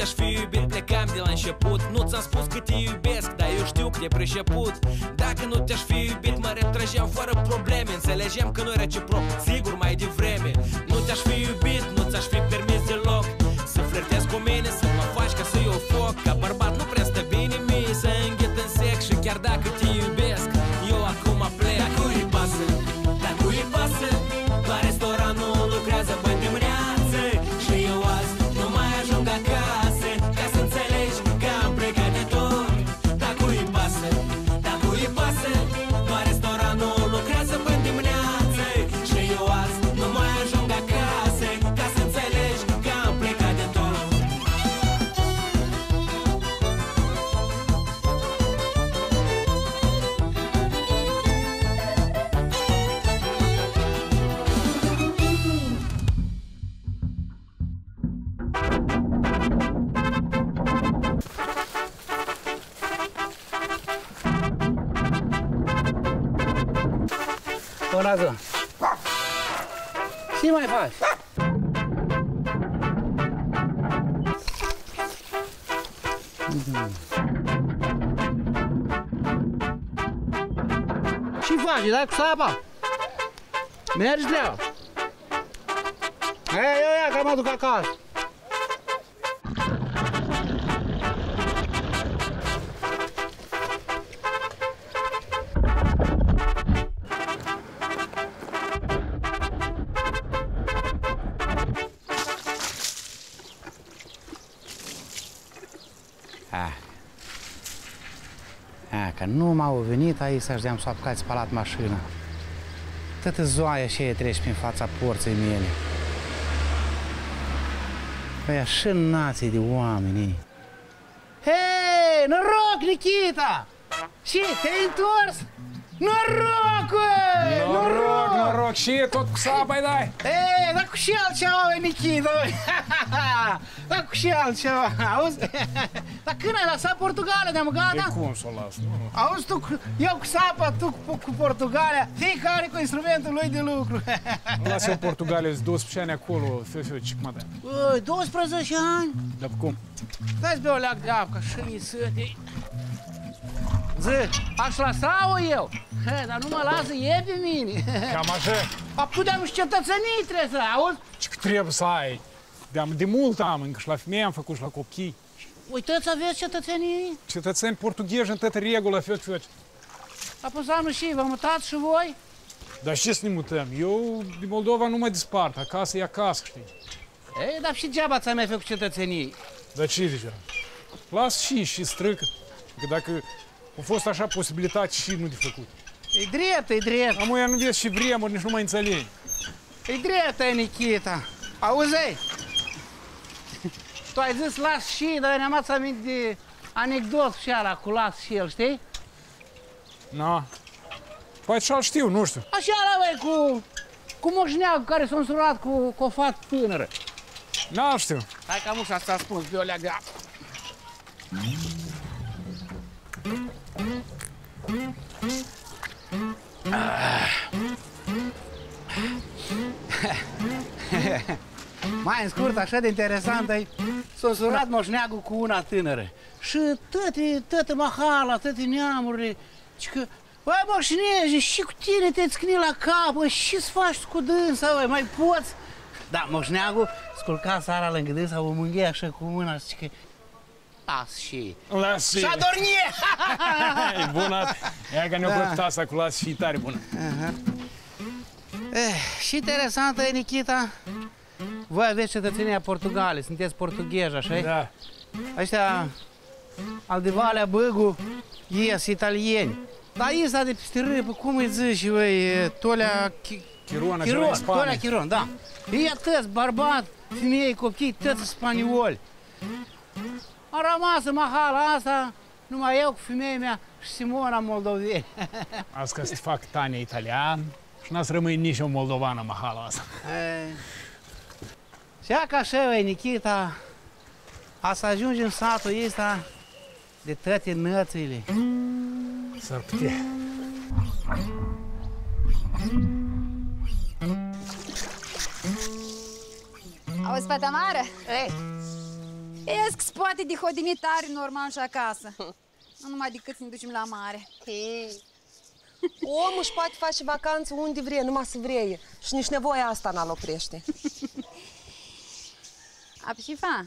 te-aș fi iubit, plecam de la început. Nu ți-am spus că te iubesc, dar eu știu că te priceput. Dacă nu te-aș fi iubit, mă retrageam fără probleme. Înțelegeam că nu-i reciproc, sigur mai devreme. Nu te-aș fi iubit, nu ți-aș fi permis deloc să flirtezi cu mine, să mă faci ca să iau foc. Ca bărbat nu prea stă bine mie să înghit în sec. Și chiar dacă te iubesc, eu acum plec. Dar cui-i pasă, dar cui-i pasă, la restaurant nu lucrează până dimineață. Și eu azi nu mai ajung acasă, ca să înțelegi că am plecat de tot. Dar cui-i pasă, dar cui-i pasă, la restaurant nu lucrează până dimineață. Și eu azi nu mai ajung acasă, ca să înțelegi că am plecat de tot. Bună ziua! Ce mai faci? Ce faci? Dai cu sapa? Mergi de ea? Ia, că mă duc acasă. Că nu m-au venit aici să-și deam să apucați spălat mașina. Toată zoaia și ei treci prin fața porții mele. Păi așa nații de oameni. Hei, noroc, Nikita! Și te-ai întors? Noroc, Noroc, și tot cu sapa-i dai? Ei, dar cu și altceva, Nikita, dar cu și altceva, auzi? Dar când ai lăsat Portugalia, de-am gata? De cum să o las? Auzi, eu cu sapa, tu cu Portugalia, fiecare cu instrumentul lui de lucru. Las eu Portugalia, 12 ani acolo, fiu, ce mă dai? 12 ani? Dar cum? Dai-ți bea o leac de apă, că și-mi săte. Zi, aș lăsa-o eu, dar nu mă lasă e pe mine. Cam așa? Acum de-am și cetățenii trebuie să auzi? Ce că trebuie să ai? De mult am, încă și la femei am făcut și la copii. Uitați, aveți cetățenii? Cetățeni portughezi în toată regulă, fiu. Apoi înseamnă și vă mutați și voi? Dar ce să ne mutăm? Eu din Moldova nu mă dispart, acasă e acasă, știi? Ei, dar și degeaba ți-ai mai făcut cetățenii. Dar ce deja? Las și strâcă. Că dacă a fost așa posibilitate și nu de făcut. E drept, e drept. Amuia nu vezi și vremuri, nici nu mai înțelegi. E drept, Nikita. Auzi? Tu ai zis las și, dar ne-am ați aminte de anecdot și ala cu las și el, știi? Na. Păi ce-l știu, nu știu. Așa ala, băi, cu moșneagul care s-a însurat cu o fată tânără. N-al știu. Hai că am ușa asta spus, de o leac de apă. Mai în scurt, așa de interesant, s-a însurat moșneagul cu una tânără. Și toate mahala, toate neamurile, și că, băi, moșnege, și cu tine te-ți cni la cap, și-ți faci cu dânsa, băi, mai poți? Da, moșneagul sculca seara lângă dânsa, o mânghea așa cu mâna, și că, las și... Las și... Și-a dormie! E bună, ea că ne-a plăcut asta cu las și tare bună. Și interesantă e, Nikita, voi aveți cetățenia Portugaliei, sunteți portughezi, așa? Da. Ăștia, al de Valea Băgu, ies italieni. Dar Isa de peste râpă, cum îi zici, băi, Tolea... Chirona, Tolea Chiron, da. Ei atâți, bărbat, femei, copii, toți spanioli. Am rămas în mahala asta, numai eu cu femeia mea și Simona moldoveni. Azi că să fac Tania italian și n-ați rămâi nici o moldovană în mahala asta. Și ca așa, băi, Nikita, a să ajungi în satul ăsta de toate nățile. S-ar putea. Auzi, fata mare? Ei, Vezi că se poate de hodinitare normal și acasă. Nu numai decât să ne ducem la mare. Omul își poate face vacanță unde vrea, numai să vrea. Și nici nevoia asta n-al oprește. Apșifa,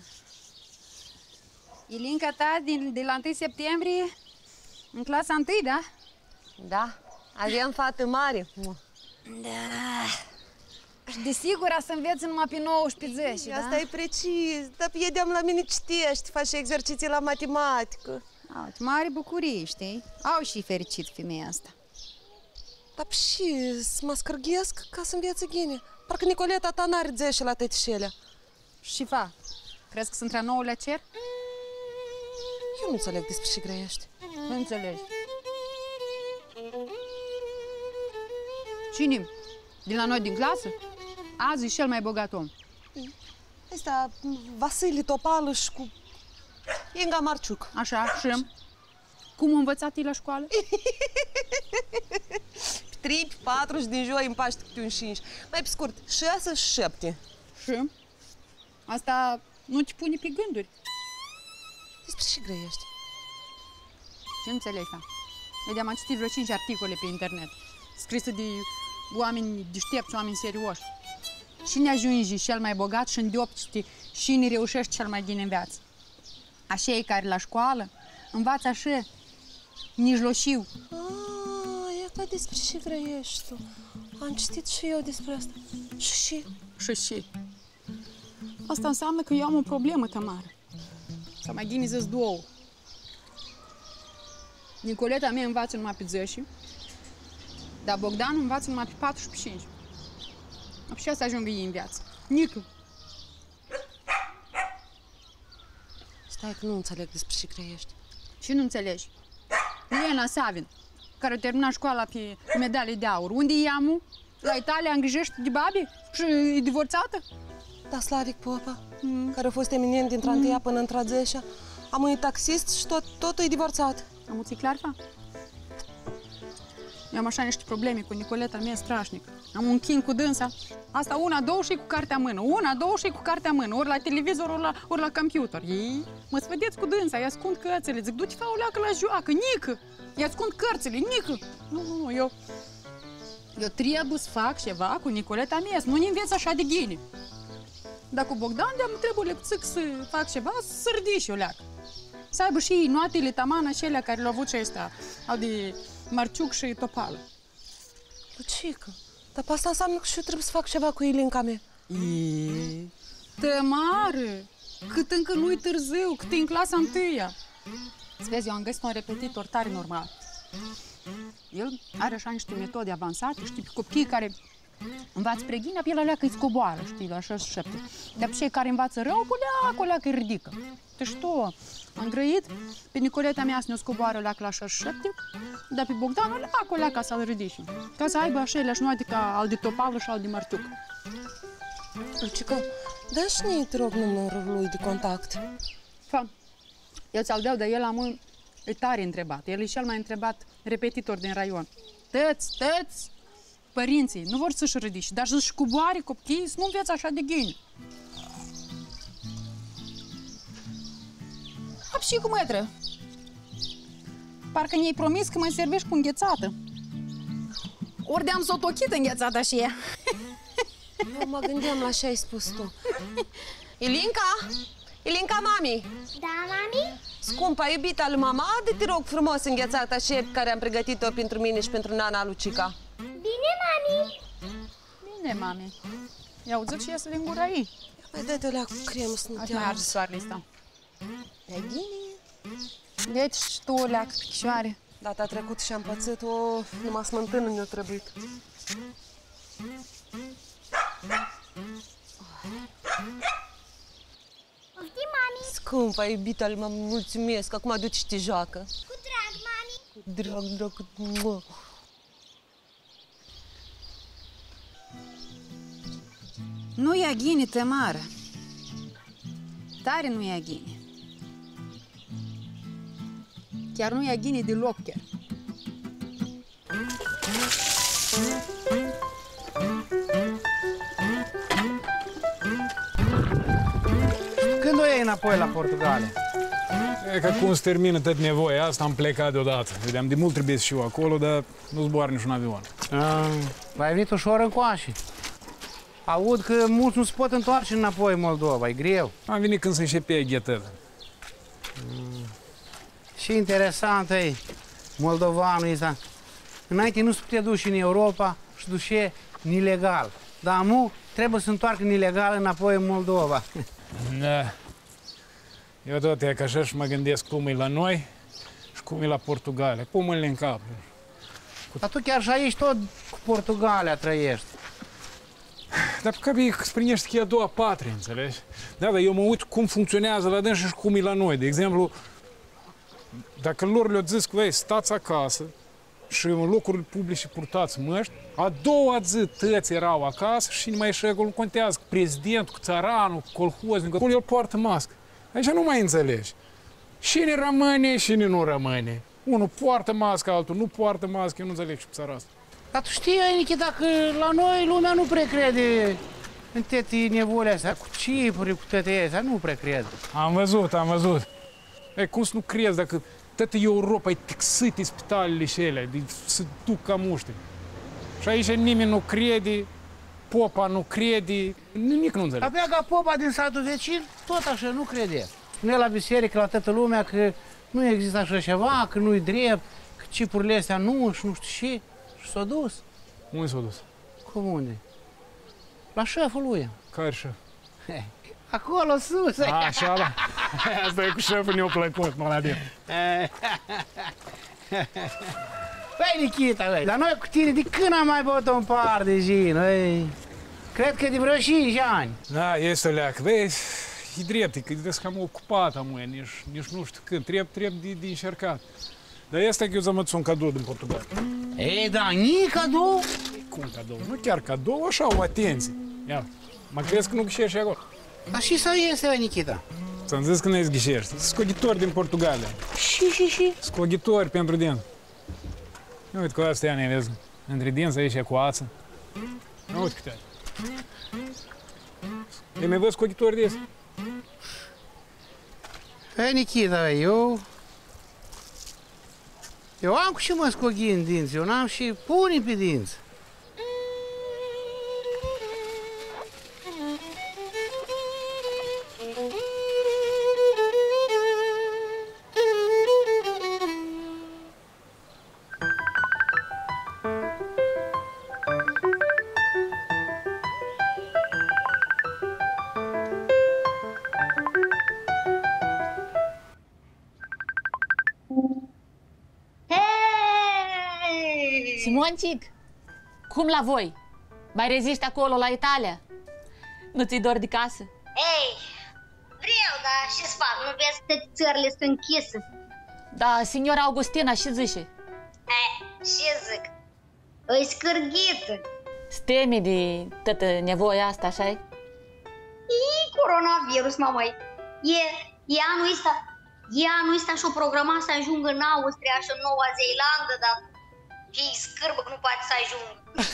Ilinca ta de la 1 septembrie în clasa 1, da? Da, avem fată mare. Da. Și desigur să înveți numai pe 19, da? Asta e precis, dar piedeam la mine citești, faci exerciții la matematică. Au, mare bucurie, știi? Au și fericit femeia asta. Dar și să mă scârghesc ca să învețe ghine. Parcă Nicoleta ta n-are zeșe la tătișelea. Și fa, crezi că sunt la 9-lea cer? Eu nu înțeleg despre ce grăiești. Nu înțelegi. Cine? Din la noi din clasă? Azi e cel mai bogat om. Ăsta, Vasile Topalăș cu Inga Marciuc. Așa, și cum a învățat ei la școală? 3, 4 și din joi împaște câte un 5. Mai pe scurt, 6 și 7. Și? Asta nu te pune pe gânduri. Despre ce grăiești? Ce înțelegi, fa? Vedeam, am citit vreo 5 articole pe internet, scrise de oameni deștepți, oameni serioși. Cine ajunge cel mai bogat și îndeopște, cine reușește cel mai bine în viață. Așa e care la școală învață așa, mijloșiu. Iată despre ce grăiești tu. Am citit și eu despre asta. Și? Asta înseamnă că eu am o problemă, Tamara. Sau mai bine zis două. Nicoleta mea învață numai pe 10, dar Bogdan învață numai pe 4 și pe 5. Și asta ajungă ei în viață. Nică. Stai că nu înțeleg despre ce grăiești. Și nu înțelegi? Lena Savin, care a terminat școala pe medalie de aur. Unde e ea, la Italia îngrijește de babi și e divorțată? Da, Slavic Popa, care a fost eminent din 1 până în 10-a, am un taxist și totul e divorțat. Am ți clar, fa? Eu am așa niște probleme cu Nicoleta mea strașnic. Am un chin cu dânsa. Asta una, două și cu cartea în mână. Una, două și cu cartea în mână. Ori la televizor, ori la computer. Ei, mă vedeți cu dânsa, îi ascund cărțile. Zic, du-te, fa o leacă la joacă, Nică! Îi ascund cărțile, Nică! Nu, eu trebuie să fac ceva cu Nicoleta mea, să nu ne înveți așa de ghine. Dar cu Bogdan de-am trebuie lepțic să fac ceva, să ridici o leacă. Să aibă și ei noatele tamană acelea care le-au avut și ăsta, au de Marciuc și Topală. Lucică, dar pe asta înseamnă că și eu trebuie să fac ceva cu Ilinca mea. Tămară, cât încă nu-i târziu, cât e în clasa 1-a. Îți vezi, eu am găsit un repetitor tare normal. El are așa niște metode avansate, știi, pe copiii care învață preghinea, pe el alea că-i scoboară, știi, la 6-7. Dar pe cei care învață rău, cu leacă îi ridică. Deci tu, am grăit pe Nicoleta mea să ne-o scoboară leacă la 6-7, dar pe Bogdan cu leacă să-l ridice. Ca să aibă așa eleași noate ca al de Topală și al de Marciuc. Lucică, dă-și-ne, te rog, numărul lui de contact. Fa, eu ți-al dau, dar el am e tare întrebat. El e cel mai întrebat repetitor din raion. Tăți, părinții nu vor să-și ridice, dar să-și cuboare copiii, să nu înveți așa de ghini. Și cu mătră. Parcă ne-ai promis că mă servești cu înghețată. Ori de-am sotochit înghețata și ea. Eu mă gândeam la ce ai spus tu. Ilinca, mami! Da, mami? Scumpa, iubita lui mama, adu-te rog frumos înghețata și care am pregătit-o pentru mine și pentru nana Lucica. Bine, mami! Bine, mami. Ia uzi și iasă din gura ei. Mai dă-te o leacă cu cremă să nu te arzi soarele ăsta. E bine. Deci și tu o leacă pe chișoare. Data trecută și-am pățit-o, numai smântână ne-a trebuit. Poftim, mami! Scumpa, iubita lui mama, mulțumesc, acum du-te și te joacă. Cu drag, mami! Cu drag. Nu ia ghine, Tămară. Tare nu ia ghine. Chiar nu ia ghine deloc, chiar. Când o iei înapoi la Portugalia? E că cum se termină tot nevoia asta, am plecat deodată. Vedeam, de mult trebuie să și eu acolo, dar nu zboară niciun avion. Ai venit ușor încoace. Aud că mulți nu se pot întoarce înapoi în Moldova, e greu. Am venit când se începea ghetătă. Și interesant e, moldovanul ăsta. Înainte nu se putea duce în Europa și duce ilegal. Dar acum trebuie să întoarcă ilegal înapoi în Moldova. Da. Eu tot e că așa și mă gândesc cum e la noi și cum e la Portugalia. Pun mâinile în cap. Dar tu chiar și aici tot cu Portugalia trăiești. Dar pe cap e că sprinești că e a doua patrie, înțelegi? Da, dar eu mă uit cum funcționează la dâns și cum e la noi. De exemplu, dacă lor le-au zis că, stați acasă și în locurile publice purtați măști, a doua zi tăți erau acasă și nu mai ieși acolo, nu contează, prezidentul, cu țăranul, cu colhoznicul, acolo el poartă mască. Aici nu mai înțelegi. Cine rămâne, cine nu rămâne. Unul poartă mască, altul nu poartă mască, eu nu înțeleg și pe țara asta. Dar tu știi, Nikita, că la noi lumea nu prea crede în toate nevoile astea, cu cipuri, cu toate astea, nu prea cred. Am văzut. E, cum să nu crezi dacă toată Europa e tixit spitalele și ele, se duc ca muște. Și aici nimeni nu crede, popa nu crede, nimic nu înțeleg. Abia ca popa din satul vecin, tot așa, nu crede. Spune la biserică, la toată lumea, că nu există așa ceva, că nu-i drept, că cipurile astea nu și nu știu ce. Și s-a dus. Unde s-a dus? Cum unde? La șeful lui. Care șef? Acolo sus. Așa, da. Asta e cu șeful, ne-a plăcut, maladie. Păi, Nikita, băi, dar noi cu tine de când am mai băut un par de gin, băi? Cred că de vreo 5 ani. Da, este o leacă. Vezi, e drept, e că trebuie că am ocupat amuia, nici nu știu când, trebuie de încercat. Dar este că eu să-mi un cadou din Portugalia. Ei, da, ni cadou? Cum cadou? Nu chiar cadou, așa o atenție. Ia, mă crezi că nu ghișești acolo? Dar și să iese, băi, Nikita? Ți-am zis că nu-i ghișești. Scoghitori din Portugalia. Și? Scoghitori pentru dinți. Nu uite cu astea, ne vezi, între dinți aici e cu ață. Nu uite câte ai. Eu mi-ai văzut scoghitori de astea? Păi, Nikita, eu am cu ce mă scoghi în dinți, eu n-am și puni pe dinți. Simoncic, cum la voi? Mai reziști acolo la Italia? Nu ți-i dor de casă? Ei, vreau, dar ce-ți fac? Nu vezi că țările sunt închise? Da, signora Augustina, și zice? Ce zic? Îi scârghită. Stemi de toată nevoia asta, așa-i? E coronavirus, mamăi. E anul ăsta și-o programa să ajungă în Austria și în Noua Zeelandă, dar ei scârbă că nu poate să ajungă.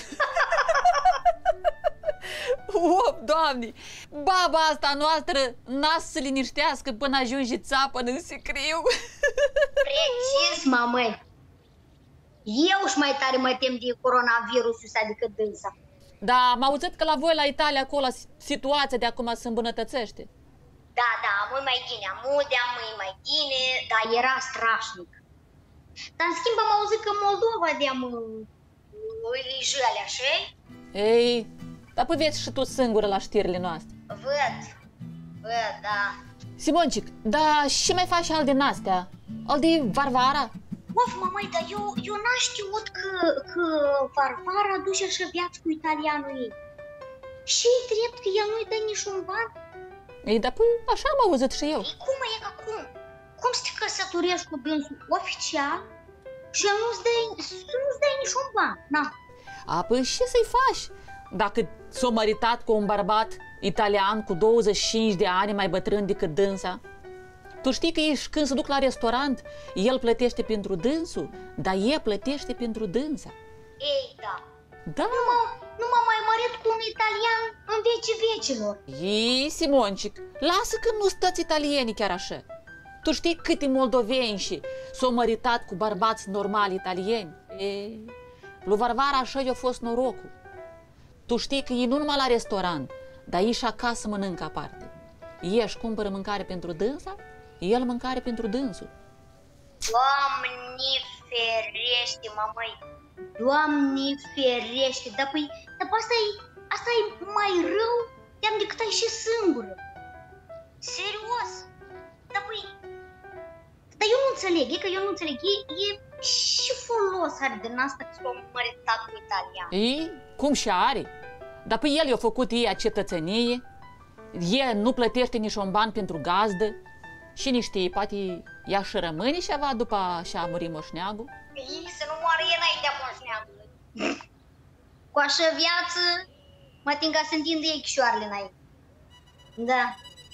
Op, Doamne! Baba asta noastră n-a să se liniștească până ajunge țapă în sicriu. Precis, mamăi. Eu și mai tare mă tem de coronavirusul ăsta decât dânsa. Da, am auzit că la voi la Italia acolo situația de acum se îmbunătățește. Da, mult mai bine, mult mai bine, dar era strașnic. Dar în schimb am auzit că Moldova îi jale, așa? Ei, dar păi vezi și tu singură la știrile noastre. Văd, da. Simoncic, dar și mai faci al din astea? Al de Varvara? Of, mamăi, dar eu n-am știut că Varvara duce așa viață cu italianul ei. Și-i drept că el nu-i dă niciun ban? Ei, dar păi așa am auzit și eu. Ei, cum e că cum? Cum să te căsătorești cu dânsul oficial și el nu-ți dă niciun ban? Na. A, păi și să-i faci? Dacă s-a măritat cu un bărbat italian cu 25 de ani mai bătrân decât dânsa, tu știi că ei când se duc la restaurant, el plătește pentru dânsul, dar ea plătește pentru dânsa. Ei, da. Da. nu m-am mai mărit cu un italian în vecii vecilor. Ii, Simoncic, lasă că nu stăți italienii chiar așa. Tu știi câte moldoveni și s-au măritat cu bărbați normali italieni? Lui Varvara așa i-a fost norocul. Tu știi că ei nu numai la restaurant, dar ei și acasă mănâncă aparte. Ei își cumpără mâncare pentru dânsa, el mâncare pentru dânsul. Doamne ferește, mămăi! Doamne ferește! Dar asta e mai rău decât ai și singură. Serios! Dar eu nu înțeleg, e și folos are din asta că s-a măritat cu italian. Ei, cum și are? Dar pe el i-a făcut ea cetățenie, el nu plătește nici un ban pentru gazdă și nici știe, poate ea și rămâne ceva după ce a murit moșneagul. Ei, să nu moară e înaintea moșneagului. Cu așa viață, mă tin ca să întindă ei chișoarele înainte. Da.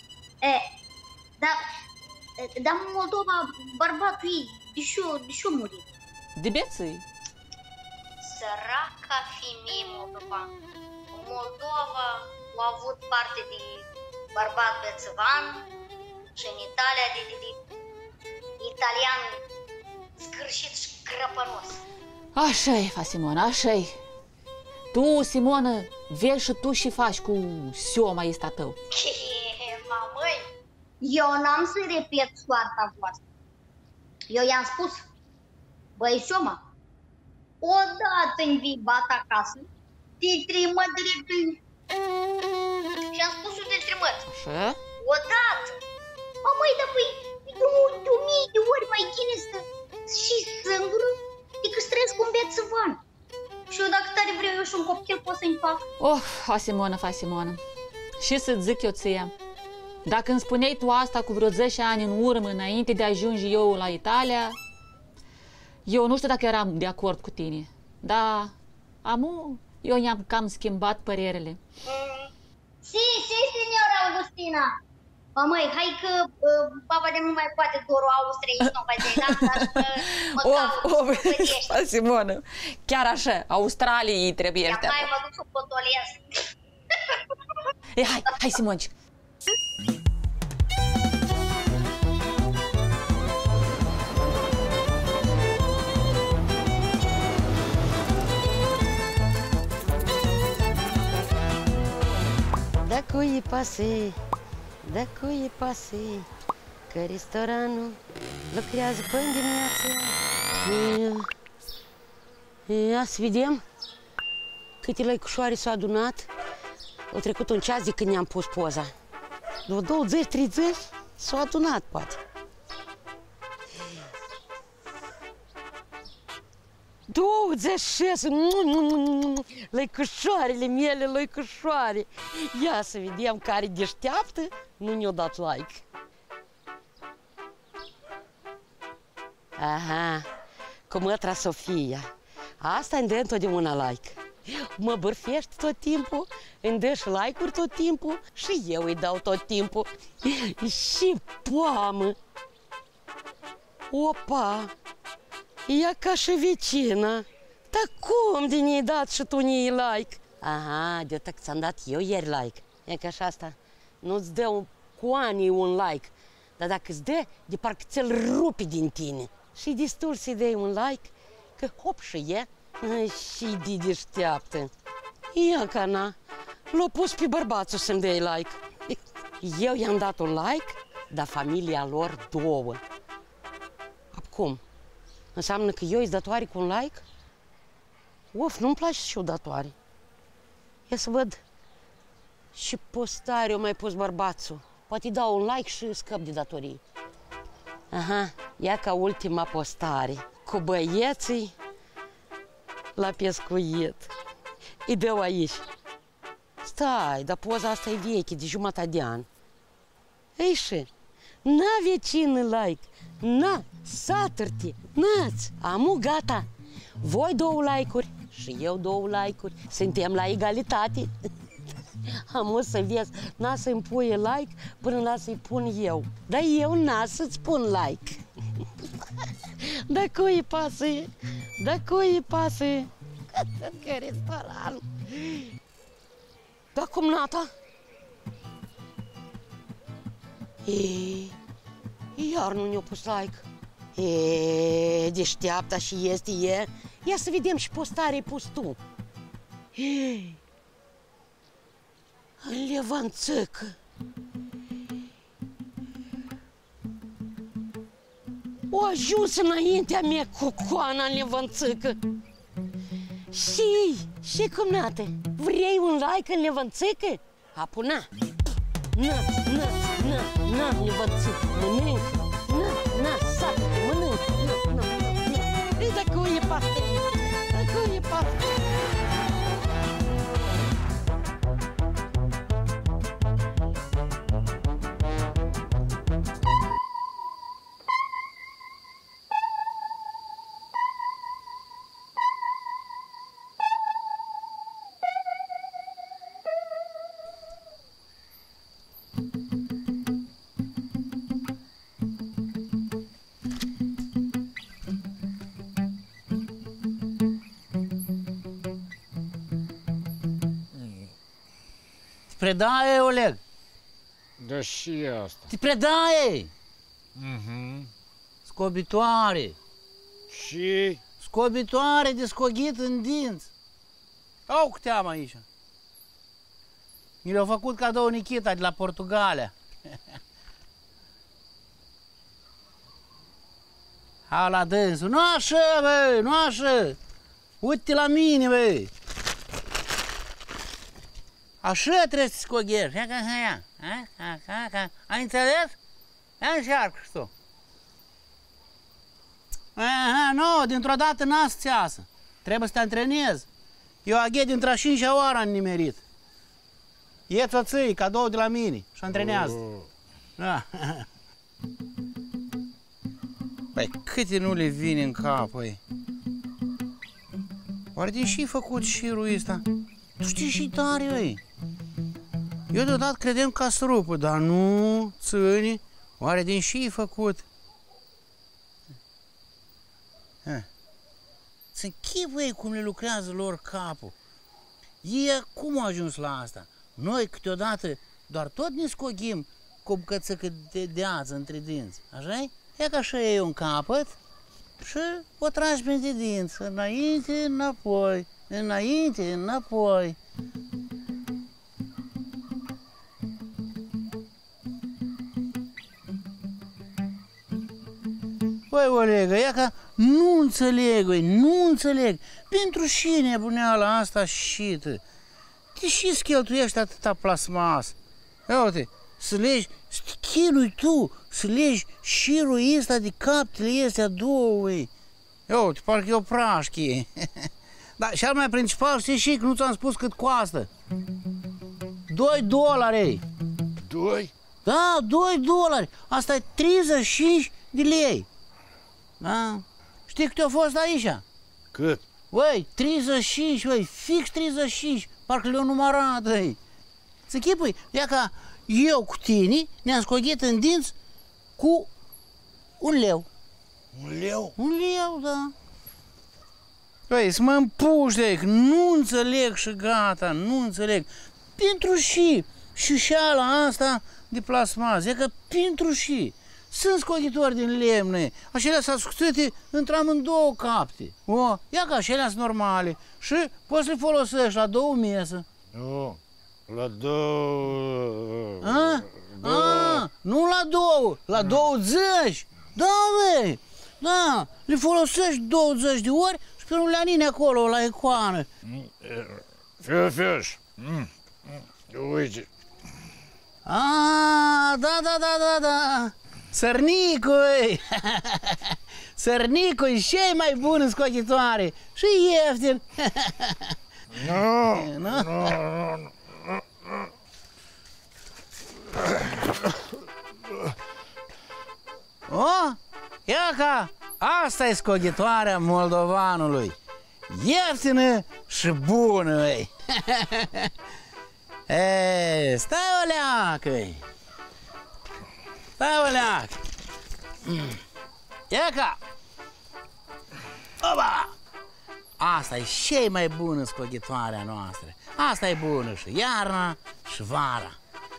Dar Moldova, bărbatul ei, de ce-a murit? De bețâi. Săraca femeie Moldova. Moldova a avut parte de bărbat bețăvan și în Italia de italian scârșit și crăpănos. Așa-i, Simona, așa-i. Tu, Simona, vezi și tu și faci cu sioma ăsta tău. Mamăi, eu n-am să repet soarta voastră. Eu i-am spus, băi, sioma, odată îmi vii bat acasă, te trimă direct în... Și am spus-o de trimăt. Așa? Odată. Mamăi, dar păi, de 1000 de ori mai bine să și singură decât să trăiesc cu un bețăvan. Și eu dacă tare vreau eu și un copil pot să-mi fac. Oh, Simona. Și să-ți zic eu ție, dacă îmi spuneai tu asta cu vreo 10 ani în urmă, înainte de a ajunge eu la Italia, eu nu știu dacă eram de acord cu tine, dar eu i-am cam schimbat părerele. Si, signora Augustina. Măi, hai că baba de nu mai poate doar o Austria, ești nu mai de mă Simona, chiar așa, Australiei trebuie ăștia. Hai, mă duc să potolesc. Hai, Simoncic. Da cui pase, că restoranul lucrează până dimineață. Ia să vedem câte lăicușoare s-au adunat. Au trecut un ceas de când ne-am pus poza. Vreo 20-30 s-au adunat, poate. 26! Lăicușoarele mele, lăicușoare! Ia să vedem care deșteaptă nu ne-a dat like. Aha, cu mătra Sofia. Asta îmi dă întotdeauna like. Mă bârfește tot timpul, îmi dă și like-uri tot timpul și eu îi dau tot timpul. Și poamă! Opa! Ea ca și vecină. Dar cum de ne-ai dat și tu ne-ai like? Aha, de-atât că ți-am dat eu ieri like. E ca și asta, nu-ți dă cu ani un like. Dar dacă îți dă, de parcă ți-l rupi din tine. Și destul să-i dai un like, că hop și e. Și de deșteaptă. Ia ca na, l-a pus pe bărbațul să-mi dai like. Eu i-am dat un like, dar familia lor 2. Acum, înseamnă că eu îți datoare cu un like? Of, nu-mi place și eu datoare. Ia să văd și postare o mai pus bărbațul. Poate dau un like și scap de datorii. Aha, ia ca ultima postare. Cu băieții la pescuit. Îi dau aici. Stai, dar poza asta e veche, de jumătate de an. Ei și, n-a vecină like, n-a, satăr-te, n-ați, amu gata. Voi 2 like-uri și eu 2 like-uri, suntem la egalitate. Amu să vezi, n-a să-mi pui like până n-a să-i pun eu. Dar eu n-a să-ți pun like. Da cui pasă? Da cui pasă? Că restaurant. Da, cumnata? Iar nu ne-a pus like. Deșteapta și este e. Ia să vedem și postare pus tu. În Levanțăcă. O ajuns înaintea mea cocoana în Levanțăcă. Și cumnate, vrei un like în Levanțăcă? Apu, na, Levanțăcă, mănânc, sată, mănânc, Ei, dacă o e parte, Predaie, Oleg? Da și asta. Te predaie! Scobitoare! Și? Scobitoare de scogit în dinți! Au cu teamă aici! Mi le-au făcut cadou Nikita de la Portugalia. Ha la dânsul! Nu așa, băi! Nu așa! Uite la mine, băi! Așa trebuie să scoghești. Ia ca ia. Ai înțeles? Ia încearcă și tu. Nu, dintr-o dată n-a să-ți iasă. Trebuie să te antrenezi. Eu aghet dintr-a 5-a oară am nimerit. E-ți o ții, cadou de la mine și antrenează-te. Da. Păi câte nu le vine în cap, păi? Oare din și-i făcut șirul ăsta? Tu știi și tare, băi. Eu deodată credem că să rupă, dar nu, țâni. Oare din și-i făcut? Să închipui cum le lucrează lor capul. Ei cum au ajuns la asta? Noi câteodată doar tot ne scoghim cu o bucățică de ață între dinți, așa-i? Ia că așa e un capăt și o tragi printre dinți, înainte, înapoi, înainte, înapoi. Băi, Olegă, ia că nu înțeleg, băi, nu înțeleg. Pentru și nebuneala asta șită. De ce-ți cheltuiești atâta plasmas? Ia uite, să legi, să te chinui tu, să legi șirul ăsta de captele astea două, băi. Ia uite, parcă e o prașchie. Dar cel mai principal, știi și că nu ți-am spus cât costă. $2. 2? Da, $2. Asta e 35 de lei. Da? Știi cât a fost aici? Cât? Băi, 35, băi, fix 35. Parcă le-au numărat, băi. Să chipui, ia ca eu cu tine ne-am scoghit în dinți cu $1. 1 leu? 1 leu, da. Băi, să mă împuși, nu înțeleg și gata, nu înțeleg. Pentru și șușeala asta de plasmaz, e că pentru și. Sunt scoghitori din lemne, acelea s-au scuțite într-amândouă capte. O, ia că acelea sunt normale și poți să le folosești la 2 mese. Nu, la 2... Nu la 2, la 20. Da, băi, da, le folosești 20 de ori și pe un leanine acolo, la icoană. Fiu, uite. Da. Sărnicui! Sărnicui, cei mai bun în scochitoare și ieftin. Nu. O, ia ca asta e scochitoarea moldovanului. Ieftină și bună, băi. Stai o leacă. Stai o leacă. Ia ca. Oba! Asta e cea mai bună scoghitoarea noastră. Asta e bună și iarna și vara.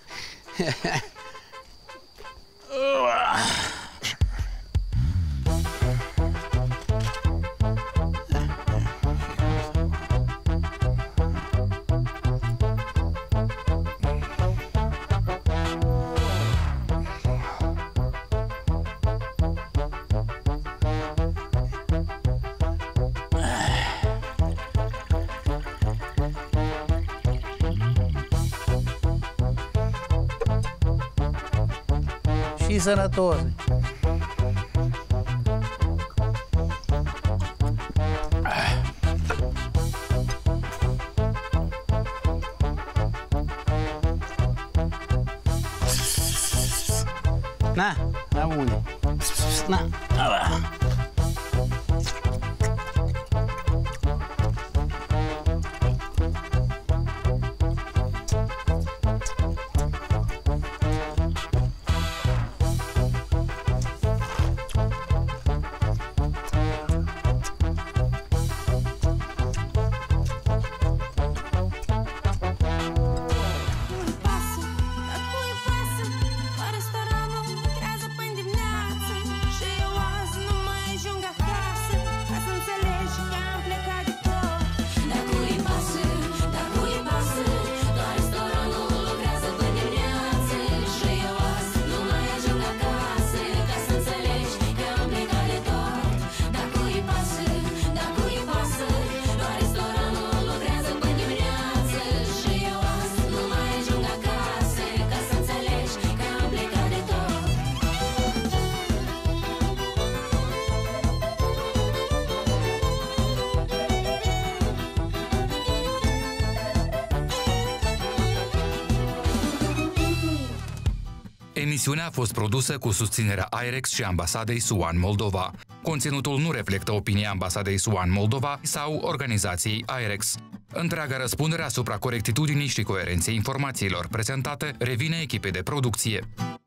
Și sănătos. Na, la unde? Na, ala. Emisiunea a fost produsă cu susținerea IREX și Ambasadei SUA în Moldova. Conținutul nu reflectă opinia Ambasadei SUA în Moldova sau organizației IREX. Întreaga răspundere asupra corectitudinii și coerenței informațiilor prezentate revine echipei de producție.